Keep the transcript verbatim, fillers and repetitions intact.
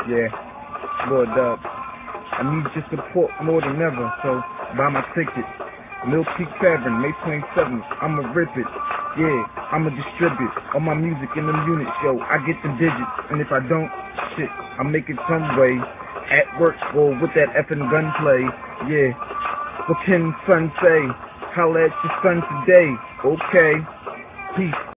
Yeah, Lord Dub. I need your support more than ever, so buy my ticket. Mill Peak Tavern, May twenty-seventh, I'ma rip it. Yeah, I'ma distribute all my music in them units, yo. I get the digits, and if I don't, shit, I make it some way. At work, or with that effing gunplay. Yeah, what can son say? Holla at your son today, okay? Peace.